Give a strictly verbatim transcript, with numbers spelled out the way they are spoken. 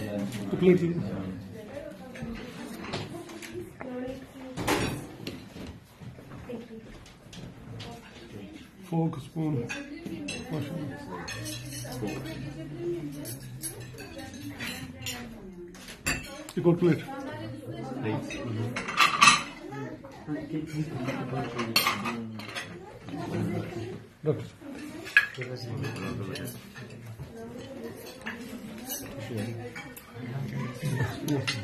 तो प्लेट दीजिए। फोक स्पून एक और प्लेट डॉक्टर